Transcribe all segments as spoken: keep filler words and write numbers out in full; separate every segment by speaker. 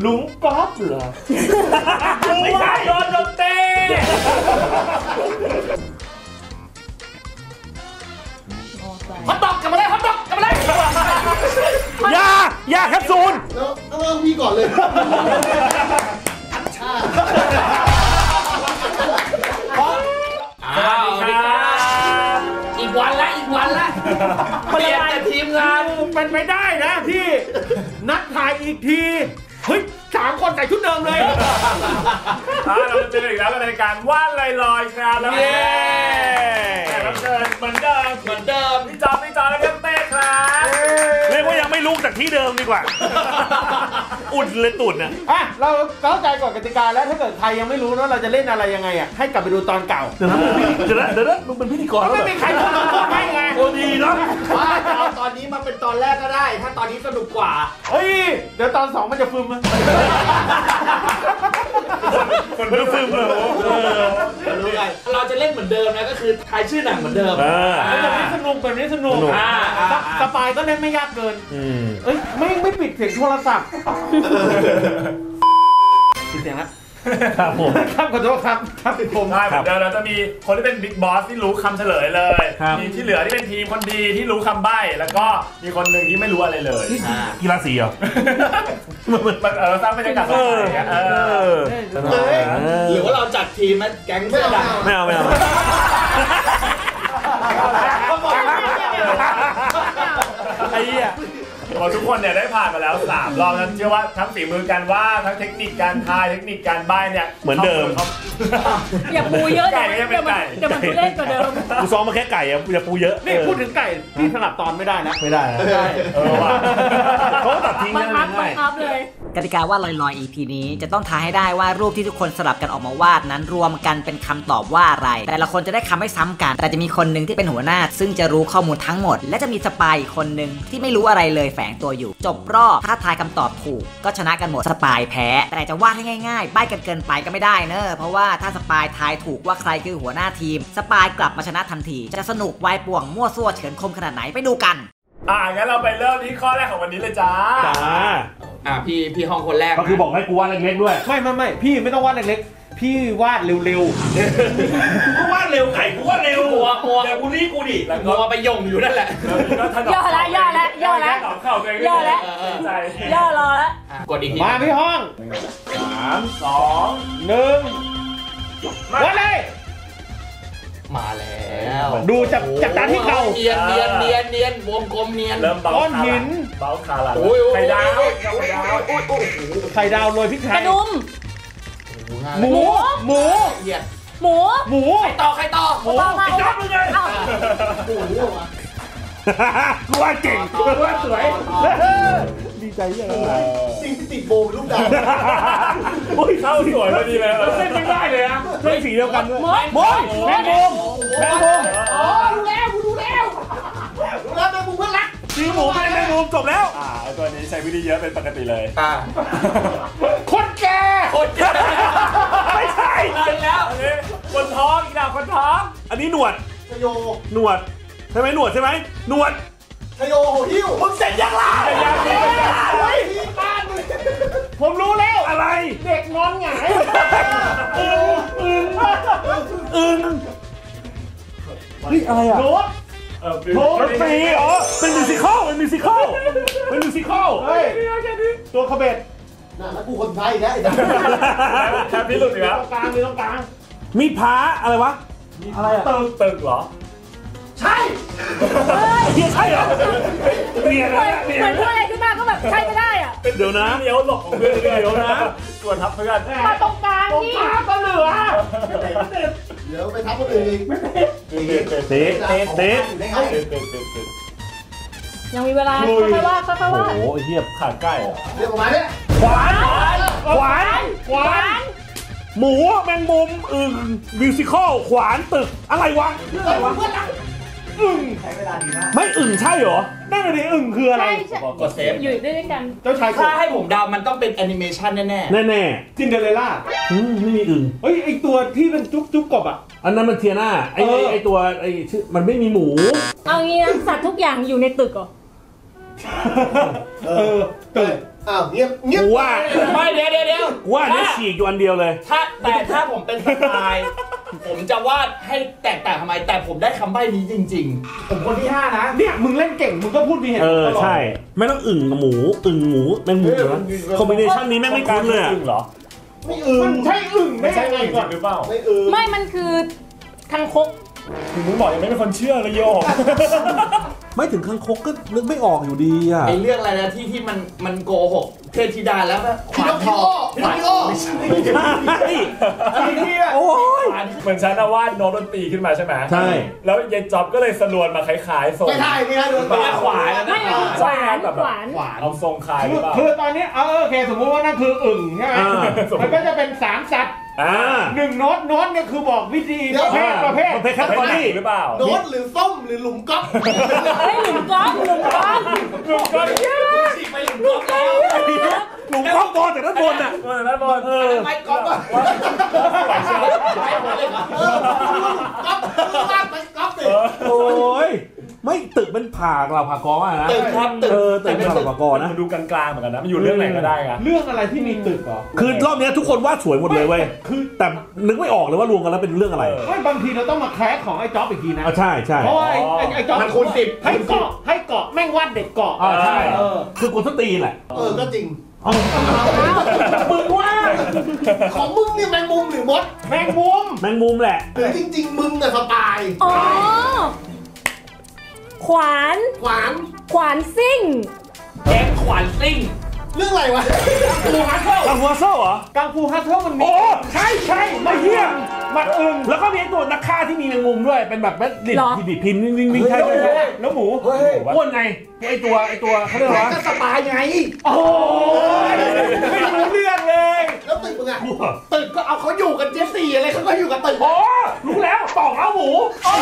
Speaker 1: ลุงก๊อฟเหรอไม่ใช่โดนดนตรีฮอตดอกกลับมาเลยฮอตดอกกลับมาเลยยายาแคปซูล
Speaker 2: แล้วต้องเริ่มพี่ก่อนเลย
Speaker 1: อ้าวอีกวันละอีกวันละเปลี่ยนแต่ทีมงานเป็นไปได้นะพี่นัดถ่ายอีกทีเฮ้ยสามคนใส่ชุดเดิมเลยเราจะเจออีกแล้วในการวาดลอยๆครับแล้วแต่เราเจอเหมือนเดิมเหมือนเดิมพี่จอมพี่จอมและพี่เต้ครับเรียกว่ายังไม่ลุกจากที่เดิมดีกว่าอุ่นเลยตุ่นอ่ะอ่ะเราเข้าใจกฎกติกาแล้วถ้าเกิดใครยังไม่รู้ว่าเราจะเล่นอะไรยังไงอ่ะให้กลับไปดูตอนเก่าเดี๋ยวนะเดี๋ยวนะเดี๋ยวนะมึงเป็นพิธีกรไม่มีใครพูดให้ไงโอ้ดีเนาะ
Speaker 2: ว่าจะเอาตอนนี้มาเป็นตอนแรกก็ได้ถ้าตอนนี้สนุกกว่า
Speaker 1: เฮ้ยเดี๋ยวตอนสองมันจะฟึมมั้ยคนไม่ฟึมเลย
Speaker 3: เราจะเล่นเหมือนเดิมนะก็คือทายชื่อหนังเหมือนเดิม
Speaker 1: แบบนี้สนุกแบบนี้สนุกสปายก็เล่นไม่ยากเกินเอ้ยไม่ไม่ปิดเสียงโทรศัพท์ปิดเสียงแล้วครับผมครับขอโทษครับครับผมใช่เดี๋ยวเราจะมีคนที่เป็นบิ๊กบอสที่รู้คำเฉลยเลยมีที่เหลือที่เป็นทีมคนดีที่รู้คำใบ้แล้วก็มีคนหนึ่งที่ไม่รู้อะไรเลยกีฬาสีเหรอมันเออสร้างบรรยากาศอะไรเออ
Speaker 3: หรือว่าเราจัดทีมนะแก๊งเสื้อดำ
Speaker 1: ไม่เอาไม่เอาไอ้เหี้ยทุกคนเนี่ยได้ผ่านมาแล้วสามรอบนั้นเชื่อว่าทั้งฝีมือการวาดทั้งเทคนิคการทายเทคนิคการใบ้เนี่ยเหมือนเดิม
Speaker 4: อย่าปูเยอะไก่จะเป็นไก่จะมันทุเรศกว่าเดิม
Speaker 1: กูซ้อมมาแค่ไก่อะอย่าปูเยอะนี่พูดถึงไก่พี่สลับตอนไม่ได้นะไม่ได้ไม่ได้เออว่ะเขาตัดทิ้ง
Speaker 4: เลยบังคับเลย
Speaker 5: กติกาว่าลอยๆ อี พี นี้จะต้องทายให้ได้ว่ารูปที่ทุกคนสลับกันออกมาวาดนั้นรวมกันเป็นคำตอบว่าอะไรแต่ละคนจะได้คำไม่ซ้ำกันแต่จะมีคนหนึ่งที่เป็นหัวหน้าซึ่งจะรู้ข้อมูลทั้งหมดและจะมีสปายคนหนึ่งที่ไม่รู้อะไรเลยแฝงตัวอยู่จบรอบถ้าทายคำตอบถูกก็ชนะกันหมดสปายแพ้แต่จะวาดให้ง่ายๆใบ้กันเกินไปก็ไม่ได้เนอะเพราะว่าถ้าสปายทายถูกว่าใครคือหัวหน้าทีมสปายกลับมาชนะทันทีจะสนุกวายป่วงมั่วซั่วเฉือนคมขนาดไหนไปดูกัน
Speaker 1: อ่างั้นเราไปเริ่มที่ข้อแรกของวันนี้เลยจ้าจ้า
Speaker 3: อ่าพี่พี่ห้องคนแรก
Speaker 1: ก็คือบอกให้กูวาดเล็กๆด้วยไม่ไม่ไม่พี่ไม่ต้องวาดเล็กๆพี่วาดเร็วๆกูวาดเร็วไก่กูวาดเร็ว
Speaker 3: มัวมัว
Speaker 1: แต่กูนี่กูดิ
Speaker 3: มัวไปย่งอยู่นั่นแหละ
Speaker 4: ย่อแล้วย่อแล้วย่อแล้วย่อแล้วย่อรอแล้ว
Speaker 3: กดอีกที
Speaker 1: มาพี่ห้องสามสองหนึ่งวาดเลย
Speaker 3: มาแล้ว
Speaker 1: ดูจากจากด้านที่เก่า
Speaker 3: เนียนเนียนเนียนเนียนวงกลมเนียน
Speaker 1: เริ่มเบาก้อนหินเบาคาราไข่ดาวไข่ดาวไข่ดาวโรยพริกไทย
Speaker 4: กระดุม
Speaker 1: หมูหมู
Speaker 4: หมู
Speaker 1: หมู
Speaker 3: ไข่ต่อไข่ต่อ
Speaker 1: หมูไข่จับมึงเลยหมูกูว่าเก่งกูว่าสวยดีใจยังไง
Speaker 2: สิ่งที่ติดโบเป็นลูกดาว
Speaker 1: โอ้ยเข้าสวยพอดีเลยเส้นไม่ได้เลยนะเส้นสีเดียวกันด้วยมอยแมงมุมแมงมุม
Speaker 2: อ๋อดูแล้วดูแล้วดูแล้วแมงมุมเพื่อนรัก
Speaker 1: สีหมูเป็นแมงมุมจบแล้วอ่าตัวนี้ใช้วิธีเยอะเป็นปกติเลยอ่าคนแก่
Speaker 3: คนแก่
Speaker 1: ไม่ใช่แล้วคนท้องอีกแล้วคนท้องอันนี้หนวด
Speaker 2: ชโย
Speaker 1: หนวดใช่ไหมหนวดใช่ไหมหนวด
Speaker 2: ชโยโหหิ้ว
Speaker 1: มึงเสร็จยังล่ะยังผมรู้แล้วอะไรเด็กนอนหงายอึ้งอึ้งอึ้งเฮ้ยอะไรอ่ะโน้ตโน้ตดนตรีอ๋อเป็นมิวสิคอลเป็นมิวสิคอลเป็นมิวสิคอลเฮ้ยตัวขบเบ็ด
Speaker 2: น่ะแล้วกูคนไทยนะไอ้
Speaker 1: แค่พี่หลุดอีกแล้วตรงกลางมีตรงกลางมีดพระอะไรวะอะไรอ่ะตึกตึกเหรอ
Speaker 2: ใช่
Speaker 1: เฮียใช่เหรอเนียนนะ
Speaker 4: เนียนเหมือนพูดอะไรขึ้นมาก็แบบใช่ไม่ได้อ่ะ
Speaker 1: เดี๋ยวนะเดี๋ยวหลบของเพื่อนเดี๋ยวนะกวนทับเพื่อน
Speaker 4: มาตรงกลางนี่
Speaker 1: ก็เหลือ
Speaker 2: เดี๋ยวไปทับคนอื่นอีก
Speaker 1: เตะเตะเตะ
Speaker 4: ยังมีเวลาค่อยๆว่าค่อยๆว่า
Speaker 1: โอ้โหเฮียขาดใกล้
Speaker 2: เรียกออกมาเนี่ย
Speaker 1: ขวานขวานขวานหมูแมงมุมอึ่งมิวสิคอลขวานตึกอะไรวะอะไรวะอึ่งใช้เวลาดีมากไม่อึ่งใช่เหรอนั่นเลยอึ่งคืออะไร
Speaker 3: กดเซฟ
Speaker 4: อยู่ด้วยกัน
Speaker 1: เจ้าชาย
Speaker 3: ถ้าให้ผมเดามันต้องเป็นแอนิเมชันแน่แน่
Speaker 1: แน่ๆซินเดอเรลล่าไม่มีอึ่งเฮ้ยไอตัวที่เป็นจุ๊บจุ๊บกบอ่ะอันนั้นมันเทียน่าไอไอตัวไอชื่อมันไม่มีหมู
Speaker 4: เอางี้นะสัตว์ทุกอย่างอยู่ในตึกเหรอ
Speaker 2: เออตื่นอ้าวเงียบเงียบ
Speaker 6: กูว่า
Speaker 3: ไม่เดี๋ยวเดี๋ยวเดี๋ยว
Speaker 6: กูว่าเนี่ยฉีกอยู่อันเดียวเลย
Speaker 3: ถ้าแต่ถ้าผมเป็นสไตล์ผมจะวาดให้แตกต่างทำไมแต่ผมได้คำใบ้นี้จริงๆผมคนที่ห้านะ
Speaker 1: เนี่ยมึงเล่นเก่งมึงก็พูดมีเหตุ
Speaker 6: เอ
Speaker 1: ผล
Speaker 6: อ
Speaker 1: ตลอด
Speaker 6: ใช่ไม่ต้องอึ่งกับหมูอึ่งหมูแมงมุมเหรอคอมบิเนชั่นนี้แม่งไม่คุ้นเลยอะ
Speaker 1: เหรอ
Speaker 2: ไม่อึ้
Speaker 1: มัน
Speaker 2: ง
Speaker 1: ใช่อึ่งได้
Speaker 7: ไม่ใช่
Speaker 1: ไง
Speaker 7: จริง
Speaker 1: ก่อน
Speaker 7: หรือเปล่า
Speaker 2: ไม่อึ้ง
Speaker 4: ไม่มันคือคังคก
Speaker 7: ถึงมึงบอกยังไม่เป็นคนเชื่อเลยโย
Speaker 6: ไม่ถึงคังคกก็นึกไม่ออกอยู่ดีอ่ะ
Speaker 3: ไอเรื่องอะไรนะที่ที่มันมันโกหกเทพธิดาแล้วก็ข
Speaker 2: พี่
Speaker 3: วา
Speaker 2: น้อน ง
Speaker 3: ท
Speaker 2: พี่
Speaker 3: อง
Speaker 2: โอ้พี่น้องพี่โอ้
Speaker 6: ใช่
Speaker 1: โอ้ย
Speaker 7: เหมือนฉันวาดโน้ตดนตรีขึ้นมาใช่ไหม
Speaker 6: ใช่
Speaker 7: แล้วยายจ๊อบก็เลยสลวนมาคล้ายๆทรง
Speaker 2: ไม่ใช่ไม่ใช่โดน
Speaker 3: ไม่ใช่ขวานนะ
Speaker 4: ไม่เอาข
Speaker 7: ใช่
Speaker 4: วาน
Speaker 7: แบบ
Speaker 4: ขวาน
Speaker 3: ขวาน
Speaker 7: เอาทรงคล้ายห
Speaker 1: คื
Speaker 7: รือ อเปล่า
Speaker 1: คือตอนนี้เอาโอเคสมมุติว่านั่นคืออึ่งใช่ไหม
Speaker 6: อ่า
Speaker 1: มันก็จะเป็นสามสัตว์
Speaker 6: อ่า
Speaker 1: หนึ่งโน้ตโน้ตเนี่ยคือบอกวิธีประเภทประเภท
Speaker 6: ประเภทแคตตาล็อ
Speaker 7: หรือเปล่า
Speaker 2: โน้ตหรือส้มหรือหลุมก๊อฟ
Speaker 4: เฮ้ยหลุมกอล์ฟหลุมกอล์ฟ
Speaker 7: หลุมก้อน
Speaker 3: ฉีกไปหลุมกอล์ฟแล้ว
Speaker 6: หลุมข้อมบอลจากด้านบนอ่ะ
Speaker 7: เออด้านบน
Speaker 6: เออ
Speaker 3: ไม่กอล์ฟอ่ะ
Speaker 7: ฝ่ายเชื่อ
Speaker 3: ไม่หมดเลยเหรอ
Speaker 2: เออก๊อฟวาดไปก๊อฟเลย
Speaker 6: โอ้ยไม่ตึกเป็นผ่าเราผ่ากออะนะ
Speaker 3: ตึกครับตึก
Speaker 6: เออตึกเป็นผ่าผ่ากอนะ
Speaker 7: มันดูกลางๆเหมือนกันนะมันอยู่เรื่องไหนก็ได้ไง
Speaker 1: เรื่องอะไรที่มีตึกเหรอ
Speaker 6: คือรอบเนี้ยทุกคนวาดสวยหมดเลยเว้ยคือแต่นึกไม่ออกเลยว่ารวมกันแล้วเป็นเรื่องอะไร
Speaker 1: ไม่บางทีเราต้องมาแคสของไอ้จ๊อบอีกทีนะ
Speaker 6: อ่ะใช่ใช่
Speaker 1: เพราะว่าไอ้ไอ้ไอ้จ๊อบ
Speaker 3: มันคูณสิบ
Speaker 1: ให้เกาะให้เกาะแม่งวาดเด็กเกาะ
Speaker 6: อ่าใช่
Speaker 1: เออ
Speaker 6: คือกดสตรีนแหละ
Speaker 2: เออก็จริง
Speaker 1: มึงว่า
Speaker 2: ของมึงเนี่ยแมงมุมหรือมด
Speaker 1: แมงมุม
Speaker 6: แมงมุมแหละ
Speaker 2: หรือจริง ๆ มึงน่ะสปาย
Speaker 4: อ๋อขวาน
Speaker 2: ขวาน
Speaker 4: ขวานซิ่ง
Speaker 3: แก๊งขวานซิ่ง
Speaker 2: เรื่องอะไรวะ
Speaker 1: กูฮัทเทิล
Speaker 6: กังฟูฮัสเซิลเหรอ
Speaker 1: กังฟูฮัทเทิลมันมี
Speaker 6: โอ้ใช่ใช่ไม่เหี้ย
Speaker 1: มันอึ่ง
Speaker 6: แล้วก็มีไอ้ตัวนักฆ่าที่มีแมงมุมด้วยเป็นแบบดิด
Speaker 4: เหรอ
Speaker 6: ดิดพินวิ่งวิ่งวิ่งใช่ใช่ใช่
Speaker 1: แล้วหมู
Speaker 6: อ้วนไงไอ้ตัวไอ้ตัวเขาเรียกว่า
Speaker 2: ก็สปายไง
Speaker 1: โอ้ยไม่รู้เรื่องเลย
Speaker 2: แล้วตึกมึงอะตึกก็เอาเขาอยู่กันเจสซี่อะไรเขาก็อยู่กับตึก
Speaker 6: โอ้รู้แล้วตอกเล้าหมู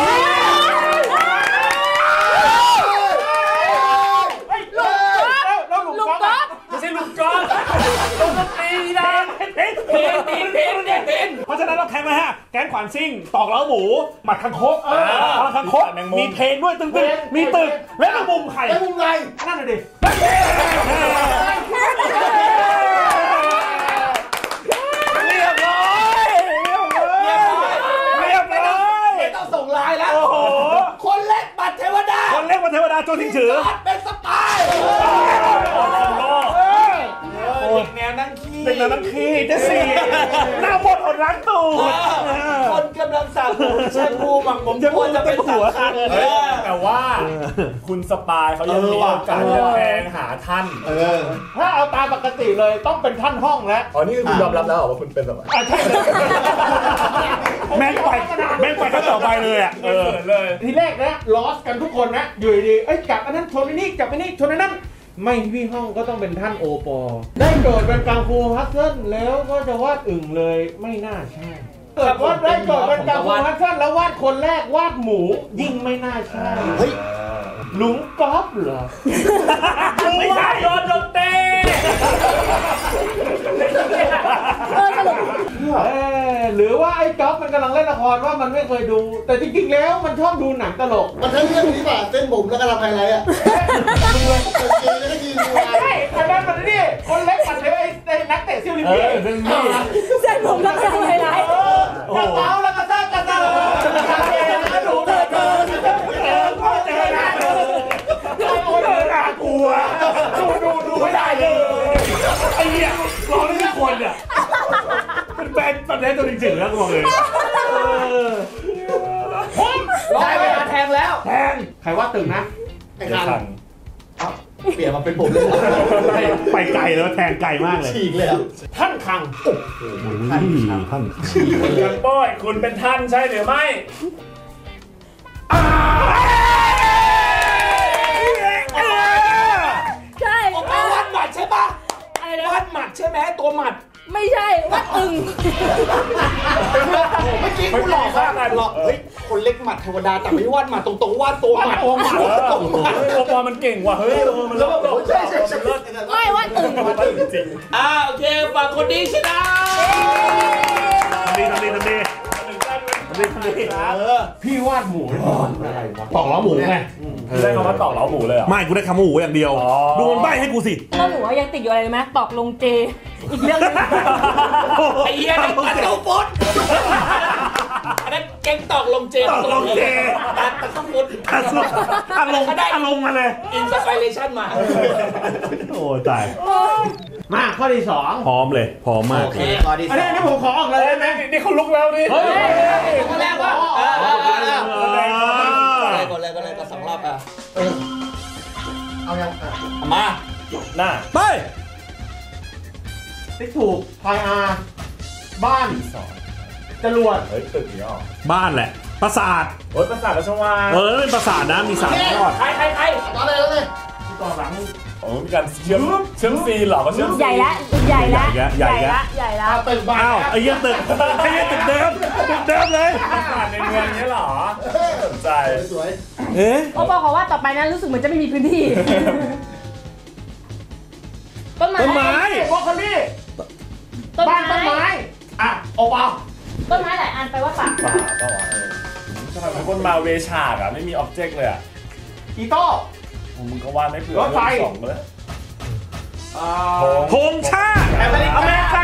Speaker 1: เฮ้ยแล้วแล้วแล้วหลุม
Speaker 4: ลุง
Speaker 1: ก๊อฟ
Speaker 4: ก๊อฟ
Speaker 7: ไม่ใช่ลูกก้อนดนตรีนะ
Speaker 6: เพลง
Speaker 3: เพนเพนเพนเพน
Speaker 6: เพราะฉะนั้นเราแข่งมาฮะแกงขวานซิ่งตอกเล้าหมูหมัดคังคกพลังคังคกมีเพลงด้วยตึงๆมีตึกและแมงมุมไข่
Speaker 2: แล้วมึงไง
Speaker 1: นั่นน่ะดิ
Speaker 6: เรียบร้อยเรียบร้อยเรียบร้อย
Speaker 3: ไม่ต้องส่งไลน์แล้ว
Speaker 6: โอ้โห
Speaker 3: คนเล็กบัตรเทวดา
Speaker 6: คนเล็กวันเทวดาโจทิงฉือ
Speaker 3: เป็นสปาย
Speaker 6: โอ้ย
Speaker 3: แนวนั่งขี้
Speaker 6: เป็นนักขี้เจสซี่หน้าหมดอดล้างตูด
Speaker 3: คนกำลังสั่งผมแชมพูหมักผมจะควรจะเป็นสำคัญ
Speaker 7: เฮ้ยแต่ว่าคุณสปายเขายังมีโอกาสจะแทงหาท่าน
Speaker 2: เออ
Speaker 1: ถ้าเอาตามปกติเลยต้องเป็นท่านห้องแล้ว
Speaker 7: อ๋อนี่คือคุณยอมรับแล้วเหรอว่าคุณเป็นแบบ
Speaker 1: อ่ะใช่
Speaker 6: แม่งไปแม่งไปขั้นต่อไปเลยอ่ะ
Speaker 7: เออเลย
Speaker 1: ทีแรกนะลอสกันทุกคนนะอยู่ดีๆเอ้ยจับอันนั้นชนอันนี้จับอันนี้ชนอันนั้นไม่พี่ห้องก็ต้องเป็นท่านโอปอได้โจทย์เป็นกังฟูฮัสเซิลแล้วก็จะวาดอึ่งเลยไม่น่าใช่เกิดว่าได้โจทย์เป็นกังฟูฮัสเซิลแล้ววาดคนแรกวาดหมูยิ่งไม่น่าใช่
Speaker 2: เฮ้ย
Speaker 1: หลุมกอล์ฟเหรอ
Speaker 6: ไม่ใช่
Speaker 7: โดนดนตรี
Speaker 4: เออสรุป
Speaker 1: เออหรือว่าไอ้จ๊อบมันกำลังเล่นละครว่ามันไม่เคยดู แต่จริงๆแล้วมันชอบดูหนังตลก
Speaker 2: มันทั้งเรื่องนี้ป่ะเส้นผมแล้วก็ทำไฮไลท์อะมึงเลยกางเกงแล้วก็ยืนดู
Speaker 1: ไม่
Speaker 2: อะ
Speaker 1: ใช่อันนั้นมันนี่คนเล็กมันเลยไอ้ไอ้นักเตะซิลลิม
Speaker 6: เอ
Speaker 1: ปิ
Speaker 6: อก เป็นนี่
Speaker 4: เส้นผมแล้วก็ทำไฮไลท์
Speaker 1: เออกระเป๋าแล้วก็สร้างกระเป๋ากางเกงแล้วก็ดูเธอเธอเธอเธอพ่อเจอหน้าเธอโอ้ยน่ากลัวดูดูดูไม่ได้เลย
Speaker 6: ไอ้เหี้ยร้องได้ทุกคนอ่ะเป็นแบรนด์ประเทศตัวจริงๆแล้วกูบอกเลยเออ
Speaker 3: ได้เวลาแทงแล้ว
Speaker 1: แทงใครว่าตึงนะ
Speaker 2: ไอ้
Speaker 7: เดี๋ยว
Speaker 2: คั
Speaker 7: ขั
Speaker 2: น
Speaker 7: ง
Speaker 3: เปลี่ยนมาเป็นผมเลย
Speaker 6: ไปไกลแล้วแทงไกลมากเลย
Speaker 2: ฉีกเลยอะ
Speaker 1: ท่านคัง
Speaker 6: ท่านท่าน
Speaker 7: คุณโป้ยคุณเป็นท่านใช่หรือไม่
Speaker 4: ใช่
Speaker 3: ผมเอาวัดหมัดใช่ปะ
Speaker 4: อะไรนะ
Speaker 3: วัดหมัดใช่ไหมตัวหมัด
Speaker 4: ไม่ใช่วัดอึ่ง
Speaker 3: เมื่อกี้กูหลอกมากหลอกเฮ้ยคนเล็กหมัดเทวดาแต่ไม่วาดหมัดตรงๆวาดตัวหมัดตัวหมัด
Speaker 7: เออ
Speaker 3: ตรงหมัด
Speaker 7: เฮ้ยโอปอมันเก่งว่ะเฮ้ยเออมันเลิศมันเลิศ
Speaker 3: ใช่ใช่ใช่
Speaker 7: มันเลิศ
Speaker 4: ไม่วัดอึ่ง
Speaker 7: มันเลิศจริง
Speaker 3: อ่าโอเคฝั่งคนนี้ชนะ
Speaker 6: ทำดีทำดีทำดี
Speaker 7: ๆ
Speaker 6: นี้คนนี้
Speaker 1: เออพี่วาดหมูอะไรวะ
Speaker 6: ตอกล้อหมูไง
Speaker 7: ได้คำว่าตอกเหลาหมูเลยเหรอ
Speaker 6: ไม่กูได้คำว่าหมูอย่างเดียว
Speaker 7: อ๋อ
Speaker 6: ดูมันใบ้ให้กูสิ
Speaker 4: แล้วหนูยังติดอยู่อะไรไหมตอกลงเจอีกเรื่องนึง
Speaker 3: ไอ้เหี้ยนั่นตัดเข้าฟุตอันนั้นเก่งตอกลงเจ
Speaker 6: ตอกลงเจ
Speaker 3: ตัดเข้าฟุต
Speaker 6: อารมณ์อารมณ์อารมณ์มาเลย
Speaker 3: อินสปิเรชั่นมา
Speaker 6: โอ้ตาย
Speaker 1: มาข้อที่สอง
Speaker 6: พร้อมเลยพร้อมมาก
Speaker 3: โอเคข้อที่ส
Speaker 1: อัน
Speaker 3: อ
Speaker 1: นี้
Speaker 3: ง
Speaker 1: อันนี้ผมขอออกเลยได้ไหม
Speaker 7: นี่เขาลุกแล้วนี่
Speaker 6: เฮ้ย
Speaker 3: ข้อแรกว่าเออเออเออเออก็เลยก็เลยก็สองรอบอ่ะ
Speaker 2: เอายังอ่ะ
Speaker 3: มา
Speaker 7: หน้า
Speaker 6: ไป
Speaker 1: ติ๊กถูกพายอาบ้านจรวด
Speaker 7: เฮ้ยตึกนี้อ๋อ
Speaker 6: บ้านแหละปราสาท
Speaker 7: โอ๊ยประสาทราชวัง
Speaker 6: เออเป็นปราสาทนะมีสามยอด
Speaker 3: ใครใครใคร
Speaker 2: ต่อเลยแล้วเลย
Speaker 1: ต่อหลัง
Speaker 7: โอ้มีการเชื่อมเชื่อมซีนเหรอเขาเชื่อมซีน
Speaker 4: ใหญ่ละใหญ่ละ
Speaker 6: ใหญ่ละ
Speaker 4: ใหญ่ละ
Speaker 1: เอาตึกบ้าน
Speaker 6: อ้าวไอ้เหี้ยตึกไอ้เหี้ยตึกเดิมตึกเดิมเลย
Speaker 7: ประสาทในเมืองนี้เหรอสนใจ
Speaker 2: สวย
Speaker 6: เอ๊ะ
Speaker 4: โอ้บอกเขาว่าต่อไปนั้นรู้สึกเหมือนจะไม่มีพื้นที่ต้นไม้
Speaker 6: ต้นไม้
Speaker 1: บล็อกโคลี่
Speaker 4: ต้น
Speaker 1: บ้านต้น
Speaker 4: ไม้
Speaker 1: ไม้อ่ะโอเปา
Speaker 4: ต้นไม้หลายอันไปว่าป่า
Speaker 7: ป่าเปล่าวะเออทำไมเป็นคนมาเวฉากอ่ะไม่มีอ็อบเจกต์เลยอ่ะ
Speaker 1: อีโต้
Speaker 7: โอ้มึงก็วาดไม่เผื่อ
Speaker 1: รถไฟ
Speaker 7: สองเลย
Speaker 1: อ่า
Speaker 6: ธงชาติอเมริกา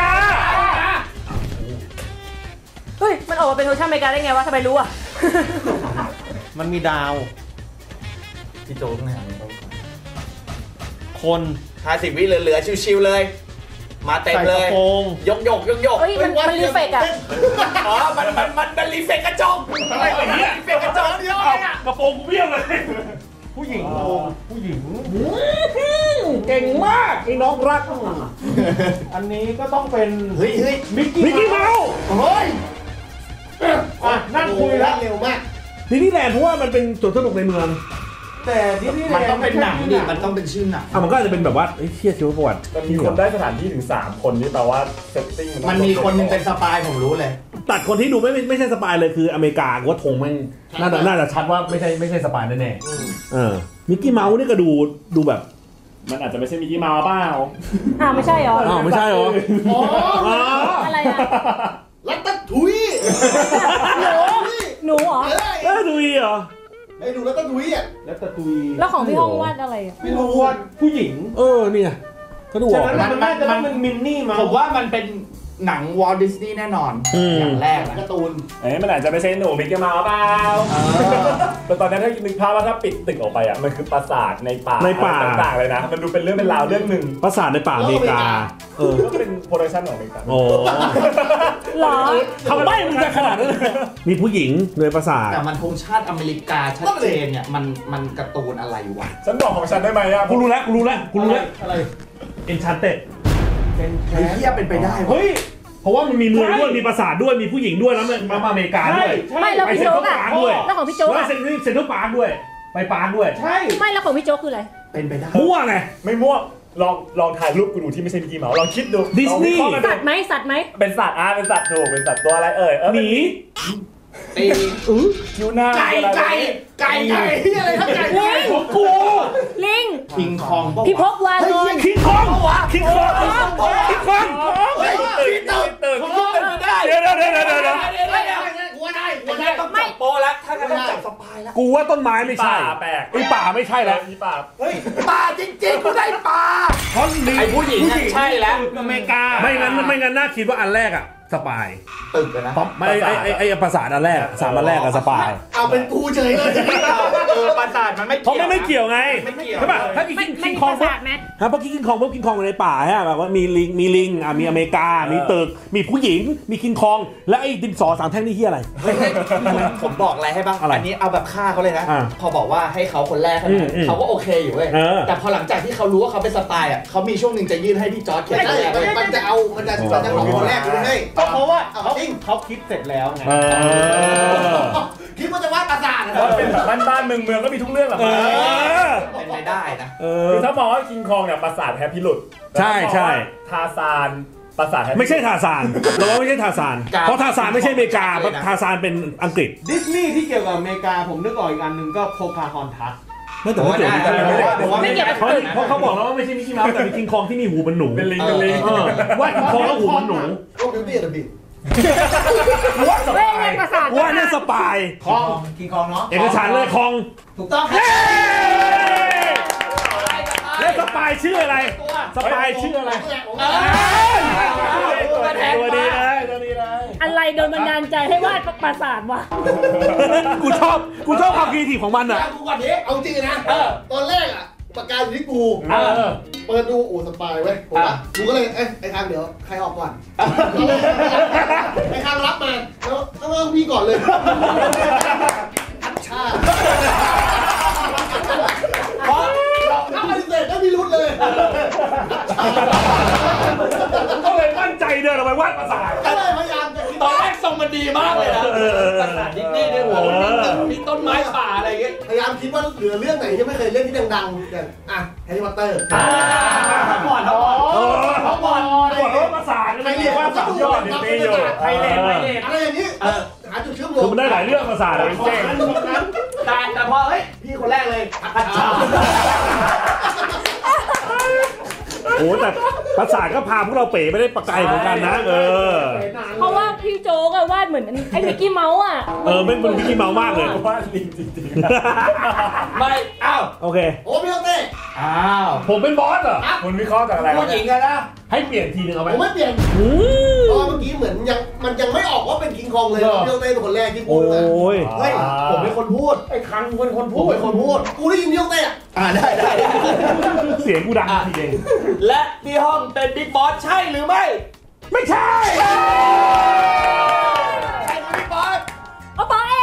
Speaker 4: เฮ้ยมันออกมาเป็นโทชั่นอเมริกาได้ไงวะทำไมรู้อ่ะ
Speaker 1: มันมีดาว
Speaker 3: พี่โจ๊กนะครับ
Speaker 1: คน
Speaker 3: ห้าสิบวิเหลือๆชิวๆเลย มาเต็ม
Speaker 1: ใส่
Speaker 3: เล
Speaker 1: กระ
Speaker 3: ย
Speaker 1: โปรง
Speaker 3: ยกยกยกยก
Speaker 4: เฮ้ยมันมันรีเฟกอะ
Speaker 3: อ๋อมันมันมันมันรีเฟกกระจก
Speaker 6: อะไรวะเนี่ย
Speaker 3: รีเฟกกระจกเดียว
Speaker 6: เอากระโปรงกูเบี้ยวเลย
Speaker 1: ผู้หญิงผู้หญิง
Speaker 6: เก่งมากไอ้น้องรัก
Speaker 1: อันนี้ก็ต้องเป็น
Speaker 3: เฮ้ยเฮ้ย
Speaker 1: มิกกี้
Speaker 6: มิกกี้เมาส์
Speaker 2: เฮ้ย
Speaker 1: อ่ะนั่งคุยแล้ว
Speaker 2: เร็วมาก
Speaker 6: ดิสนีย์แลนด์เพราะว่ามันเป็นสวนสนุกในเมือง
Speaker 1: แต่ที่นี่
Speaker 3: มันต้องเป็นหนังดิ มันต้องเป็นชื่อหนัง
Speaker 6: อ่ะมันก็อาจจะเป็นแบบว่าเฮ้ยเชี่ยชีวประวัติ
Speaker 7: มันมีคนได้สถานที่ถึงสามคนนี่แปลว่าเซตติ้ง
Speaker 3: มันมีคนหนึงเป็นสปายผมรู้เลย
Speaker 6: ตัดคนที่ดูไม่ไม่ไม่ใช่สปายเลยคืออเมริกากูว่าธงแม่งน่าจะน่าจะชัดว่าไม่ใช่ไม่ใช่สปายแน่ๆเออมิกกี้เมาส์นี่ก็ดูดูแบบ
Speaker 7: มันอาจจะไม่ใช่มิกกี้เมาส์เปล่า
Speaker 4: อ้าวไม่ใช่เหรอ
Speaker 6: อ้าวไม่ใช่เหรอ
Speaker 2: อ๋อ
Speaker 6: อ๋อ
Speaker 4: อะไรอะ
Speaker 2: รัตทุย
Speaker 4: หนูหนูเหรอ
Speaker 6: เออดูอีเหรอ
Speaker 2: ไอ้ดูรัตทุยอ่ะ
Speaker 1: แล้วตะตุย
Speaker 4: แล้วของพี่ห้องวาดอะไรอะ
Speaker 1: ไม่รู้ว่าผู้หญิง
Speaker 6: เออเนี่ยก็ดูอ
Speaker 1: ฉะ
Speaker 6: อก
Speaker 1: นั้นมันน่าจะต้องเป็นมินนี่มา
Speaker 3: ผมว่ามันเป็นหนังวอลดิสนีย์แน่นอน
Speaker 6: อืม
Speaker 3: อย่างแรกนะ
Speaker 2: การ์ตูน
Speaker 7: เอ้ยมันอาจจะไม่ใช่หนูมิกกี้เมาส์เปล่าแต่ตอนนี้ถ้านึกภาพว่าถ้าปิดตึกออกไปอ่ะมันคือปราสาทในป่า
Speaker 6: ในป่า
Speaker 7: ต่างๆเลยนะมันดูเป็นเรื่องเป็นราวเรื่องหนึ่ง
Speaker 6: ปราสาทในป่าอเมริกาเออ
Speaker 7: ก็เป็นโปรดักชั่นของอเมริกา
Speaker 6: โอ้
Speaker 4: หรอ
Speaker 6: คำใบ้มึงจะขนาดนั้นเลยมีผู้หญิงในปราสาท
Speaker 3: แต่มันธงชาติอเมริกาชัดเจนเนี่ยมันมันการ์ตูนอะไรวะ
Speaker 7: ฉันบอกของฉันได้ไหมอ่ะ
Speaker 6: กูรู้แล้วกูรู้แล้วกูรู้แล้ว
Speaker 1: อะไร
Speaker 6: Enchanted
Speaker 1: เป็นแค
Speaker 3: ไอ้
Speaker 1: ส
Speaker 3: เหี้ยเป็นไปได้วะ
Speaker 6: เฮ้ยเพราะว่ามันมีเมืองด้วยมีปราสาทด้วยมีผู้หญิงด้วยแล้วมันมาอเมริกาด้วย
Speaker 4: ไม่แล้ว
Speaker 6: ไป
Speaker 4: พี่
Speaker 6: เซ็น
Speaker 4: โจ๊
Speaker 6: ทรั
Speaker 4: ก
Speaker 6: ล
Speaker 4: อะ
Speaker 6: ปาร์คด้วย
Speaker 4: แล้วของพี่โจ๊ก
Speaker 6: แล้ว
Speaker 4: อะ
Speaker 6: เซ็นเซ็นทรัลปาร์คด้วยไปปาร์คด้วย
Speaker 1: ใช่
Speaker 4: ไม่แล้วของพี่โจ๊กคืออะไร
Speaker 3: เป็นไปได้
Speaker 6: มั่วไง
Speaker 7: ไม่มั่วลองลองถ่ายรูปกูดูที่ไม่ใช่มิกกี้เมาส์ลองคิดดู
Speaker 6: ดิสนีย์
Speaker 7: ลองวิเคราะห์กั
Speaker 4: สัตว์ไหมสัตว์ไหม
Speaker 7: เป็นสัตว์อ่ะเป็นสัตว์ถูกเป็นสัตว์ตัวอะไรเอ่ยเออ
Speaker 6: หมี
Speaker 3: ตี
Speaker 7: คิวหน้า
Speaker 3: ไก่ไก่ไก่ไก่ที่อะไรทั้งไก่
Speaker 4: ลิง
Speaker 6: ของกู
Speaker 4: ลิง
Speaker 3: คิงคองปะ
Speaker 4: พี่พ
Speaker 3: วะ
Speaker 4: กวานอน
Speaker 6: คิงคองคิงคองคิงคอง
Speaker 3: เฮ้ยพี่ตึก
Speaker 7: ตึก
Speaker 3: ผมว่าเป็นไปได้
Speaker 6: เดี๋ยวเดี๋ยวเดี๋ยวเดี๋ยวเดี๋ยว
Speaker 2: กลัวได้กลั
Speaker 3: วั
Speaker 2: วน ได้
Speaker 3: นี้ต้องจับโปแล้วถ้างั้นต้องจับสปายแล้ว
Speaker 6: กูว่าต้นไม้ไม่ใช่
Speaker 7: ป่าแปลก
Speaker 6: ไอ้ป่าไม่ใช่แล้ว
Speaker 7: มีป่า
Speaker 3: เฮ้ยปลาจริงๆกูได้ปลา
Speaker 6: เพราะมี
Speaker 3: ไอ้ผู้หญิงอะใช่แล้ว
Speaker 1: อเมริกา
Speaker 6: ไม่งั้นไม่งั้นน่าคิดว่าอันแรกอะสปาย
Speaker 3: ตึกอะนะ
Speaker 6: เพราะไม่ไอ้ไอ้ไอ้ไอ้ประสาทอันแรกสามอันแรกอะสปาย
Speaker 2: เอาเป็นกูเฉยเลย
Speaker 3: เออปราสาทมันไม่
Speaker 6: เพราะมันไม่เกี่ยวไง
Speaker 3: ไม่เกี่ยว
Speaker 6: ใช่ป่ะถ้ากิน
Speaker 4: ไม่
Speaker 6: คิ
Speaker 4: ไม่
Speaker 6: ง
Speaker 4: มี
Speaker 6: คอง
Speaker 4: ประ
Speaker 6: ปุ๊บ
Speaker 4: สาทไหม
Speaker 6: ฮะเพราะกินคองปุ๊บกินคองอยู่ในป่าฮะแบบว่ามีลิงมีลิงอ่ะมีอเมริกา มีตึกมีผู้หญิงมีคิงคองและไอ้ดินสอสามแท่งนี่เฮียอะไร
Speaker 3: เฮ้ยผมบอกอะไรให้บ้าง
Speaker 6: อะไร
Speaker 3: อันนี้เอาแบบฆ่าเขาเลยนะ
Speaker 6: อ่า
Speaker 3: พอบอกว่าให้เขาคนแรกใช่ไห
Speaker 6: อื
Speaker 3: ม
Speaker 6: มอืม
Speaker 3: เขาก็โอเคอยู่เว้ย
Speaker 6: เออ
Speaker 3: แต่พอหลังจากที่เขารู้ว่าเขาเป็นสปายอ่ะเขามีช่วงหนึ่งจะยื่นให้พี่จอร์จเขียน
Speaker 2: ไม่
Speaker 3: แร
Speaker 2: ใช่
Speaker 3: กเว้ย
Speaker 2: มันจะเอา มันจะมันจะของคนแรกกูให้
Speaker 1: ก็เพราะว่า
Speaker 2: เอา
Speaker 1: เขา
Speaker 2: จริง
Speaker 1: เขาคิดเสร็จแล้วไง
Speaker 6: เออ
Speaker 2: คิดว่าจะวาดปราสาทนะ
Speaker 7: ถ้าเป็นแบบบ้านๆเมืองๆก็มีทุกเรื่องแหละ
Speaker 6: เออ
Speaker 3: เป็นไปได้นะ
Speaker 6: เออ
Speaker 7: คือถ้ามองว่าคิงคองเนี่ยปราสาทแฮปปี้หลุด
Speaker 6: ใช่ใช่
Speaker 7: ทาซานปราสาทแฮปปี้
Speaker 6: ไม่ใช่ทาซานเราว่าไม่ใช่ทาซาน
Speaker 3: การ
Speaker 6: เพราะทาซานไม่ใช่อเมริกาเพราะทาซานเป็นอังกฤษ
Speaker 1: ดิสนีย์ที่เกี่ยวกับอเมริกาผมนึกออกอีกอันหนึ่งก็โพคาฮอนทัส
Speaker 6: ไม่แต่ไม่เกี่ยวกับ
Speaker 3: ผมว่า
Speaker 4: ไม่เกี่ยวกับ
Speaker 6: เพราะเพราะเขาบอกแล้วว่าไม่ใช่มิกกี้เมาส์แต่เป็นคิงคองที่มีหูเป็นหนู
Speaker 7: เป็นลิงเป็นลิง
Speaker 6: เออว่าคิงคองแล้วหูเป็นหนู
Speaker 2: โอ้บิวตี้อะบิว
Speaker 6: ว่าส
Speaker 4: เฮ้ย
Speaker 6: ปาย
Speaker 4: ประสาท
Speaker 6: ว่าเนี่ยสปาย
Speaker 2: คองกิงคองเนาะ
Speaker 6: เอกฉันท์เลยคอง
Speaker 2: ถูกต้องครั
Speaker 6: เย้
Speaker 2: บ
Speaker 6: แล้วสปายชื่ออะไรสปายชื่ออะไรตัวดีเลยตัวดีเลย
Speaker 4: อะไรโดนบันดาลใจให้วาดประสาทวะ
Speaker 6: กูชอบกูชอบความครีเอทีฟของมันอ่ะ
Speaker 2: กูก่อนนี้เอาจริงนะตอนแรกอ่ะปากกาอยู่ที่กูเปิดดูโอ้สปายเว้ยผมว่ากูก็เลยเอ้ยไอ้ทางเดี๋ยวใครออกก่อนไอ้ทางรับมาแล้วเออพี่ก่อนเลยอัดชาเพราะเราถ้าปฏิเสธก็มีรุ้นเลย
Speaker 6: ก็เลยมั่นใจเดินออกไปวาดประสาท
Speaker 2: ก็เลยพยายามจะ
Speaker 3: ตอนแรกทรงมันดีมากเลยนะประสาทดิสนีย์ในหัวมันมีต้นไม้ป่าอะไรอย่างเงี้ย
Speaker 2: พยายามคิดว่าเหลือเรื่องไหนที่ไม่เคยเล่นที่ดังๆอย่างอ่ะแฮร์รี่พอตเตอร์
Speaker 3: ก่อนก่อน
Speaker 6: เออเขาบอลบอลประสาทไม่เรียกว่าสามยอดดิสนีย์อยู่
Speaker 1: ไทยแลนด์ไทยแลนด์
Speaker 2: อะไรอย่างนี้หาจุดเชื่อมโย
Speaker 6: คือง มันได้หลายเรื่องประสาทเลยเจ๊ง
Speaker 3: แต่แต่พอเฮ้ยพี่คนแรกเลยอัจฉริยะ
Speaker 6: โอ้แต่ประสาทก็พาพวกเราเป๋ไม่ได้ประไกลเหมือนกันนะเออ
Speaker 4: เพราะว่าพี่โจ๊กอะวาดเหมือนไอ้มิกกี้เมาส์อะ
Speaker 6: เออไม่เป็นมิกกี้เมาส์มากเลย
Speaker 7: ว่าลิงจริง
Speaker 3: ไม่อ้าว
Speaker 6: โอเค
Speaker 2: โอ้พี่ต้องเต้
Speaker 3: อ้าว
Speaker 6: ผมเป็นบอสเหรอ
Speaker 7: ๆคุณวิเคราะห์จากอะไร
Speaker 3: ผู้หญิงอะนะ
Speaker 6: ให้เปลี่ยนทีนึงเอาไหม
Speaker 2: ผมไม่เปลี่ยน
Speaker 6: อื
Speaker 2: เพราะ
Speaker 6: ม
Speaker 2: เมื่อกี้เหมือนยังมันยังไม่ออกว่าเป็นคิงคองเลยพี่ต้องเต้เป็นคนแรกที่พู
Speaker 6: โอ้
Speaker 2: ดมา
Speaker 6: ย
Speaker 2: เฮ้ยผมเป็นคนพูด
Speaker 1: ไอ้คังเป็นคน
Speaker 2: ผ
Speaker 1: พู
Speaker 2: ม
Speaker 1: ด
Speaker 2: เป็นคนพูดกูได้ยินพี่ต้องเต้อะ
Speaker 3: อ่าได้ได้
Speaker 6: เสียงกูดังทีเอง
Speaker 3: และพี่ห้องเป็นบิ๊กบอสใช่หรือไม่
Speaker 6: ไม่ใช่
Speaker 3: ใช่หรือบิ๊กบอส
Speaker 4: เอาปอเอง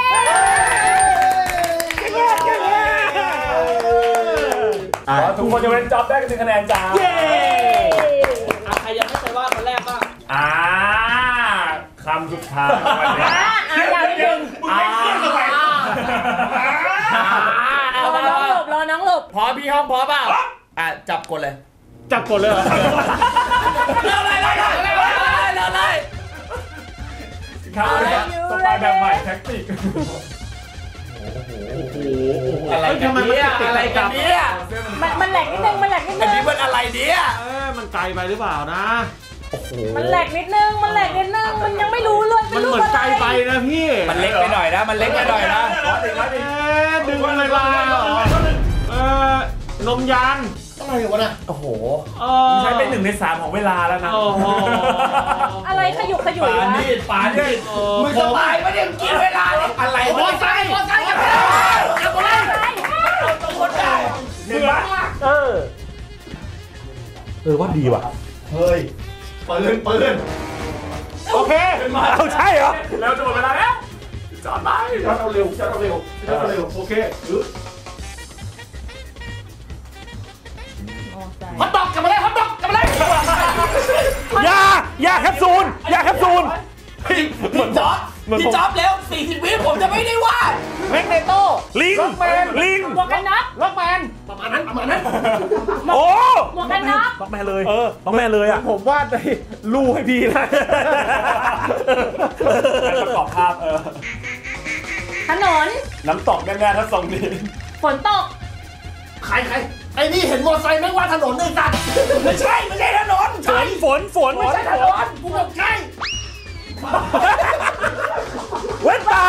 Speaker 7: ทุกคนจะเป็นจ็อบได้กันหนึ่งคะแนนจ้า
Speaker 6: เย้
Speaker 3: อ่ะใครยังไม่เคยว่าคนแรกบ้าง
Speaker 7: อ่าคำสุดท้ายวันนี้
Speaker 4: อ่ะอ่ะอย่างหนึ่ง
Speaker 6: มึงไม่เครียดทำไม
Speaker 4: รอน้องหลบรอน้องหลบ
Speaker 3: พร้อมพี่ห้องพร้อมเปล่าอ่ะจับกดเลย
Speaker 1: จับกดเลยเหรอ
Speaker 3: เร็วเลยเร็วเลยเร็วเลยเร็วเลย
Speaker 7: ครับสไตล์แบบใหม่แท็กติก
Speaker 3: อะไรกันเนี่ยอะไรกันเนี่ย
Speaker 4: มันมันแหลกนิดนึงมันแหลกนิด
Speaker 3: อั
Speaker 4: นึ
Speaker 3: น
Speaker 4: ง
Speaker 3: นี้มันอะไรเนี่ย
Speaker 1: เออมันไกลไปหรือเปล่านะ
Speaker 4: มันแหลกนิดนึงมันแหลกนิดนึงมันยังไม่รู้เลย
Speaker 1: มันเหมือนไกลไปนะพี่
Speaker 3: มันเล็กไปหน่อยนะมันเล็กไปหน่อยนะ
Speaker 1: เอ๊ะดึงเวลาเหรอเออนมยาน
Speaker 2: อะไรวะนะ
Speaker 3: โอ้โห
Speaker 1: เออ
Speaker 7: ใช้เป็นหนึ่งในสามของเวลาแล้วนะ
Speaker 1: โอ้โห
Speaker 4: อะไรขยุกขยุย
Speaker 3: ปาว
Speaker 4: ะ
Speaker 3: นี่ปานี่มึงสบายไม่ได้กินเวลาเนี่ยอะไร
Speaker 1: มอไซค์มอไซค์กับเรา
Speaker 3: จะคนได้ตัวคนได้
Speaker 6: เห็นปะเออ เออว่าดีว่ะ
Speaker 2: เฮ้ยปืนปืน
Speaker 1: โอเค
Speaker 6: เอาใช่เหรอ
Speaker 7: แล้วจะหมดเวลาแล้วจอดไป
Speaker 2: จัดเอาเร็วจัดเอาเร็วจัดเอาเร็วโอเคหรือ
Speaker 3: ฮอตดอกกลับมาเลยฮอตดอกกลับมาเลย
Speaker 6: ยายาแคปซูลยาแคปซูล
Speaker 3: พี่จ๊อบพี่จ๊อบแล้วสี่สิบวิผมจะไม่ได้วาด
Speaker 1: แมกเนโต้
Speaker 6: ลิงลิง
Speaker 4: หมวกกันน็อก
Speaker 1: ล็อกแมน
Speaker 2: ประมาณนั้นประมาณนั้น
Speaker 6: โอ้
Speaker 4: หมวกกันน็อก
Speaker 6: ต้องแม่เลยเออต้องแม่เลยอ่ะ
Speaker 1: ผมวาดไปลู่ให้พี่นะ
Speaker 7: ประกอบภาพเออ
Speaker 4: ถนน
Speaker 7: น้ำตกแน่ๆถ้าทรงนี้
Speaker 4: ฝนตก
Speaker 2: ใครใครไอ้นี่เห็นมอเตอร์ไซค์ไม่ว่าถนนในสัตว์
Speaker 3: ไม่ใช่ไม่ใช่ถนน
Speaker 6: ฝนฝนฝน
Speaker 3: ไม่ใช่ถนน
Speaker 2: กูบอกใช่
Speaker 6: เว้นตา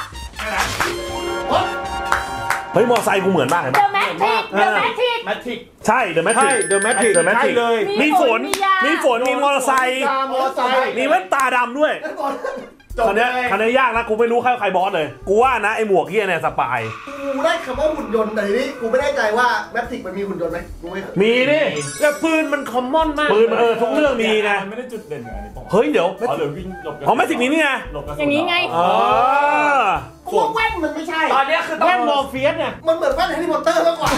Speaker 6: เฮ้ยมอไซค์กูเหมือนมากเห็น
Speaker 4: เด
Speaker 6: ปะ
Speaker 4: อะแมทริกเดอะแมทริก
Speaker 3: แมทริก
Speaker 6: ใช่เดอะแมทริ
Speaker 1: ใช่
Speaker 6: ก
Speaker 1: เดอะแมทริก
Speaker 6: The Matrix
Speaker 1: ใช่เลย
Speaker 6: มีฝน
Speaker 4: มียามี
Speaker 6: มีฝนมีมอเตอร์ไซค์
Speaker 2: มอเตอร์ไซค์
Speaker 6: มีแว่นตาดำด้วยคันนี้คันนี้ยากนะกูไม่รู้ใครใครบอสเลย กูว่านะไอหมวกเฮียเนี่ยสปาย
Speaker 2: กูได้คำว่าหุ่นยนต์แต่ทีนี้กูไม่แน่ใจว่าแมปติกมันมีหุ่นยนต์ไหมกูไม่
Speaker 6: มีนี่
Speaker 1: แล้วปืนมันคอมมอนมาก
Speaker 6: ปืนมันเออทุกเรื่องมีไง
Speaker 7: มันไม่ได้จุดเด่นอย่างนี้ผม
Speaker 6: เฮ้ยเดี๋ยว
Speaker 7: อ๋อเหลือวิ่งหลบ
Speaker 6: อ๋อแมทริกนี้นี่ไง
Speaker 7: หลบกระสุน
Speaker 4: อย่างนี้ไง
Speaker 6: อ๋อ
Speaker 2: กูว่าแว่นมันไม่ใช่
Speaker 3: ตอนนี้คือต้อง
Speaker 1: แว่นมอร์เฟียสเนี่ย
Speaker 2: มันเหมือนแว่นแฮร์รี่พอตเตอร์มากกว่า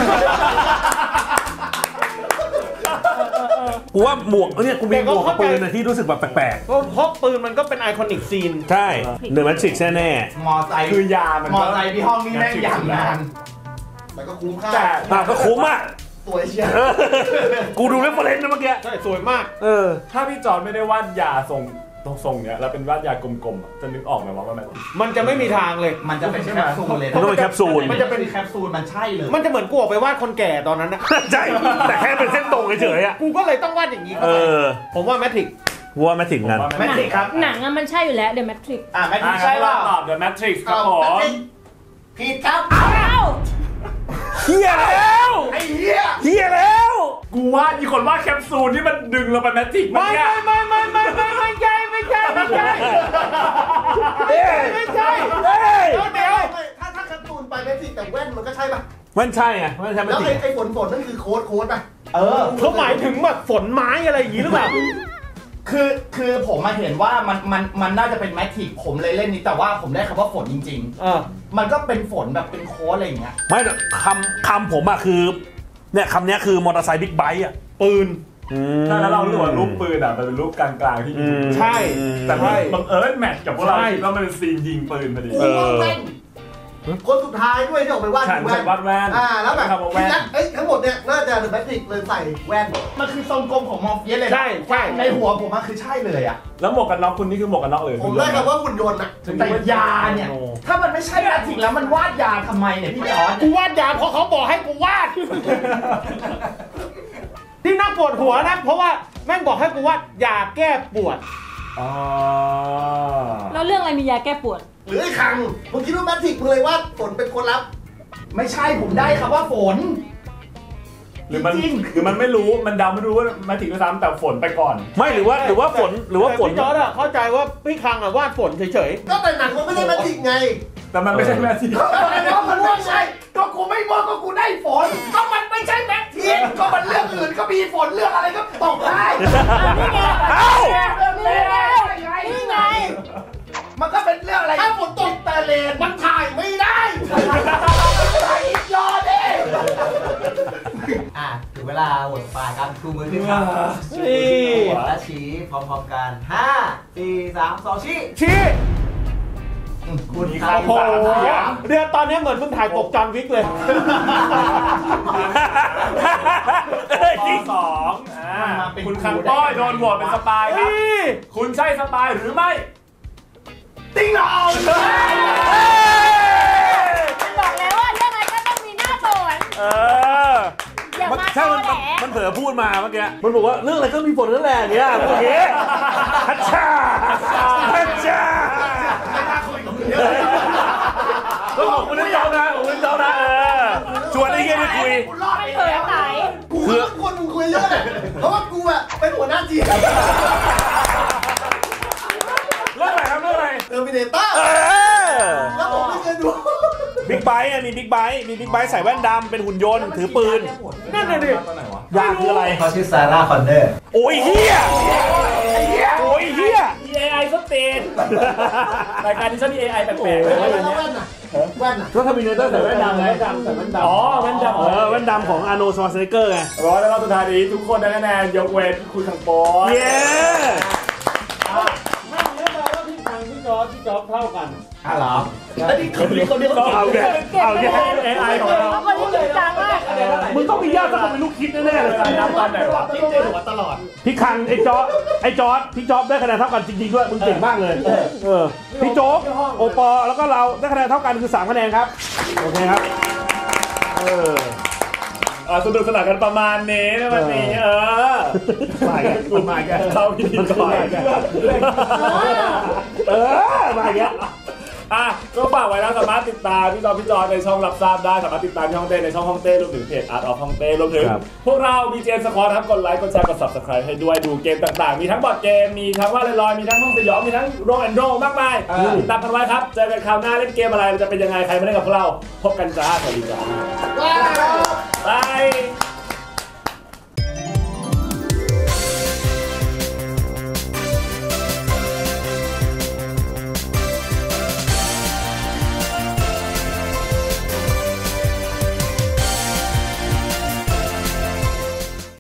Speaker 6: กูว่าหมวกเนี่ยกูมีหมวกกับปืนนะที่รู้สึกแบบแปลก
Speaker 1: เพราะเพราะปืนมันก็เป็นไอคอนิกซีน
Speaker 6: ๆใช่เดอะแมทริกแน่
Speaker 3: มอไซค์
Speaker 7: คือยามัน
Speaker 3: มอไซค์พี่ห้องนี่แม่งอย่างนาน
Speaker 2: แต่ก็คุ้มค่า
Speaker 7: แต่
Speaker 6: ๆอ่ะก็คุ้มอ่ะ
Speaker 2: สวยเชียว
Speaker 6: เออกูดูเรฟเฟอเรนซ์นะเมื่อกี้
Speaker 1: ใช่สวยมาก
Speaker 6: เออ
Speaker 7: ถ้าพี่จอร์นไม่ได้วาดยาทรงตรงทรงเนี้ยแล้วเป็นวาดยากลมๆอะจะนึกออกไหมว่ามัน
Speaker 1: มันจะไม่มีทางเลย
Speaker 3: มันจะเป็นแคปซูลเลย
Speaker 6: มันต้องเป็นแคปซูล
Speaker 3: มันจะเป็นแคปซูลมันใช่เลย
Speaker 1: มันจะเหมือนกูออกไปวาดคนแก่ตอนนั้นนะ
Speaker 6: ใช่แต่แค่เป็นเส้นตรงเฉยๆอ่ะ
Speaker 1: กูก็เลยต้องวาดอย่างนี้
Speaker 6: เอ
Speaker 1: เข้าไป
Speaker 6: อ
Speaker 1: ผมว่าแมทริก
Speaker 6: วัวไม่ถึงกัน
Speaker 3: แมทริกครับ
Speaker 4: หนังอะมันใช่อยู่แล้วเดอะแมทริก
Speaker 3: อ่ะแมทริ
Speaker 7: อ่ะ
Speaker 3: กใช่ป่ะ
Speaker 7: ตอบ The Matrix ครับผม
Speaker 2: ผิดครับ
Speaker 4: อ้าว
Speaker 6: เฮียแล้ว
Speaker 2: ไอ้เหี้ย
Speaker 6: เฮียแล้ว
Speaker 7: กูว่ามีคนว่าแคปซูลที่มันดึงเราไปแมทริกมัน
Speaker 1: ไม่
Speaker 7: เนี่ย
Speaker 1: ไม่ไม่ไม่ไม่ไม่ไม่ใช่ไม่ใช่ไม่ใช่ไม่ใช่
Speaker 6: เฮ้ย
Speaker 1: เดี๋ยวเดี๋ยว
Speaker 2: ถ้าถ้าการ์ตูนไปแมทริกแต่แว่นมันก็ใช่ป่ะ
Speaker 6: มันใช่ไงมันใช่ไม่
Speaker 2: แล้ว
Speaker 6: จริ
Speaker 2: ไอ้
Speaker 6: ง
Speaker 2: ไอ้ฝนฝนนั่นคือโค้ดโค้ดป่ะ
Speaker 3: เออ
Speaker 1: เขาหมายถึงแบบฝนไม้อะไรอย่างนี้หรือเปล่า
Speaker 3: คือคือผมมาเห็นว่ามันมันมันน่าจะเป็นแมทริกผมเลยเล่นนี้แต่ว่าผมได้คำว่าฝนจริง
Speaker 1: เออ
Speaker 3: ๆ มันก็เป็นฝนแบบเป็นโค้ดอะไรอย่างเงี้ย
Speaker 6: ไม่แต่คำคำผมอะคือเนี่ยคำเนี้ยคือมอเตอร์ไซค์บิ๊กไบค์อะ
Speaker 1: ปืน
Speaker 7: ถ้าแล้วเรารู้ว่ารูปปืนอ่ะมันเป็นรูปกลางๆที่ยิง
Speaker 1: ใช่
Speaker 7: แต่มันบังเอิญแมทกับพวกเรา
Speaker 1: ใช่
Speaker 7: คิดว่ามันเป็นซีนยิงปืนพอดี
Speaker 2: กูว่าแว่นคนสุดท้ายด้วยที่ออกไปวาด
Speaker 7: ฉัน
Speaker 2: แว่
Speaker 7: ใส่
Speaker 2: น
Speaker 7: วัดแว่น
Speaker 2: อ่าแล้วแบบ
Speaker 7: คำว่าแว่น
Speaker 2: เอ้ยทั้งหมดเนี่ยน่าจะเดอะแมทริกเลยใส่แว่น
Speaker 3: มันคือทรงกลมของมอร์เฟียสเลยนะ
Speaker 1: ใช่ใช่
Speaker 3: ในหัวผมมันคือใช่เลยอ่ะ
Speaker 7: แล้วหมวกกันน็อกคุณนี่คือหมวกกันน็อกหรือ
Speaker 2: ผมได้คำว่าหุ่นยนต์อะ
Speaker 3: แต่ยาเนี่ย ถ้ามันไม่ใช่แมทริกแล้วมันวาดยาทำไมเนี่ยพี่จอร์จ
Speaker 1: กูวาดยาเพราะเขาบอกให้กูวาด ที่น่าปวดหัวนะ เพราะว่าแม่งบอกให้กูวาดยาแก้ปวด
Speaker 7: อ๋อ
Speaker 4: แล้วเรื่องอะไรมียาแก้ปวด
Speaker 2: หรือไอ้คังมึงคิดว่าแมทริกมึงเลยว่าฝนเป็นคนรับ
Speaker 3: ไม่ใช่ผมได้คำว่าฝน
Speaker 7: หรือมัน
Speaker 3: จริง
Speaker 7: หรือมันไม่รู้มันเดาไม่รู้ว่ามาถึงด้วยซ้ำแต่ฝนไปก่อน
Speaker 6: ไม่หรือว่าหรือว่าฝนหรือว่าฝน
Speaker 1: พี่จอร์ดอะเข้าใจว่าพี่คังอะวาดฝนเฉย
Speaker 2: ก็แต่หนังมันไม่ได้แมทริกไง
Speaker 7: แต่มันไม่ใช่แมทริก
Speaker 3: ก็มันไม่ใช่ ก็กูไม่บอกก็กูได้ฝน ก็มันไม่ใช่แมทริกก็มันเรื่องอื่นก็มีฝนเรื่องอะไรก็ตกได้
Speaker 4: นี่ไง
Speaker 6: เอ้า
Speaker 4: นี่ไงนี่ไง
Speaker 3: มันก็เป็นเรื่องอะไร
Speaker 2: ถ้าฝนตก
Speaker 3: ตะเลน
Speaker 2: มันถ่ายไม่ได้
Speaker 3: ไอ้ยอดดิ
Speaker 8: อ่ะถึงเวลาโหวตปลายครับชูมือขึ้นครับ
Speaker 1: ๆนี่
Speaker 8: และชี้พร้อมๆกันห้า สี่ สาม สองชี้
Speaker 1: ชี้
Speaker 8: คุณ
Speaker 7: มี
Speaker 8: ค
Speaker 7: ค
Speaker 8: รับ
Speaker 7: ำ
Speaker 1: โอ้
Speaker 7: สาม
Speaker 1: โห
Speaker 7: เสียง
Speaker 1: เดี๋ยวตอนนี้เหมือนมึงถ่ายปกจอห์นวิกเลย
Speaker 7: ข้อสองอ่าคุณคังป้อยโดนโหวตเป็นสปายครับ
Speaker 1: นี่
Speaker 7: คุณใช่สปายหรือไม่
Speaker 3: ติ๊งหนอง
Speaker 4: มันบอกแล้วว่าเรื่องอะไรก็ต้องมีหน้าฝน
Speaker 6: เออ
Speaker 4: อย่า
Speaker 6: มัน
Speaker 4: มา
Speaker 6: ใช่
Speaker 4: โต
Speaker 6: มัน
Speaker 4: แหล
Speaker 6: มันมันเผลอพูดมาเมื่อกี้มันบอกว่าเรื่องอะไรก็มีฝนนั่นแหละอย่างเงี้ยพวกนี้ฮัชชาฮัชชาก็ขอบคุณนะเจ้านะขอบคุณเจ้านะเออชวนไอ้เงี้ยไปคุย
Speaker 3: กูรอดไป
Speaker 4: เผลอ
Speaker 3: แล้ว
Speaker 4: ไหน
Speaker 2: กูก็ต้องควรมึงคุยเยอะเลยเพราะว่ากูอะเป็นหัวหน้าทีม
Speaker 6: เรื่องอะไรครับเรื่องอะไร
Speaker 2: เทอร์มินเตอร์
Speaker 6: เออ
Speaker 2: แล้วผมไม่เคยดู
Speaker 6: บิ๊กไบค์อะมีบิ๊กไบค์มีบิ๊กไบค์ใส่แว่นดำเป็นหุ่นยนต์ถือปืน
Speaker 1: นั่นน่ะดิ
Speaker 6: ยาคืออะไร
Speaker 8: เขาชื่อซาร่าคอนเนอร์
Speaker 6: โอ้ยเฮียโอ้ยเฮีย
Speaker 7: เอ ไอ สเตนรายการนี้ชอบมี เอ ไอ แปลกๆเลย
Speaker 2: แล้ว
Speaker 7: วันนี้
Speaker 2: แว่นอะแว่นอะ
Speaker 6: ก็ทำมินเนเตอร์ใส่แว่นดำไง
Speaker 7: อ๋อแว่นดำ
Speaker 6: เออแว่นดำของอาร์โนลด์ ชวาร์เซเนกเกอร์ไง
Speaker 7: ร้อยแล้วรอบสุดท้ายนี้ทุกคนได้คะแนนยกเว้นคุณคังป้อย
Speaker 6: เย้
Speaker 1: ไม่รู้แปลว่าพี่คังพี่จอร์ดพี่จอร์ดเท่ากัน
Speaker 3: อ่ะเหรอแล้วนี่คนเดียวคนเดียว
Speaker 6: ก็เอาแกเอาแก
Speaker 7: เอ ไอ ของเรา
Speaker 4: คนที่จริงจังมาก
Speaker 6: มึงต้องมีญาติสักคนเป็นลูกคิดแน่ๆเลย
Speaker 7: นับตอนไหนวะ
Speaker 3: ติ๊งในหัวตลอด
Speaker 6: พี่คังไอ้จอร์ดไอ้จอร์ดพี่จอร์ดได้คะแนนเท่ากันจริงๆด้วยมึงเก่งมากเลยเออพี่โจ๊กโอปอแล้วก็เราได้คะแนนเท่ากันคือสามคะแนนครับโอเคครับเออ
Speaker 7: อ่ะสนุกสนานกันประมาณนี้ในวันนี้เออ
Speaker 6: มาแกมันมาแก
Speaker 7: เข้าพิธีก่อน
Speaker 6: เออมาแก
Speaker 7: อ่ะก็ฝากไว้นะสามารถติดตามพี่จอพี่จอในช่องรับทราบได้สามารถติดตามช่องเต้ในช่องห้องเต้รวมถึงเพจอาร์ตออฟห้องเต้รวมถึงพวกเรามีเจนสควอตครับกดไลค์กดแชร์กด ซับสไครบ์ ให้ด้วยดูเกมต่างๆมีทั้งบอร์ดเกมมีทั้งว่าลอยๆมีทั้งห้องสยองมีทั้งโรแอนด์โรมากมายติดตามกันไว้ครับเจอกันคราวหน้าเล่นเกมอะไรจะเป็นยังไงใครไม่เล่นกับพวกเราพบกันจ้าสวัสดีจ้า
Speaker 2: ว้าว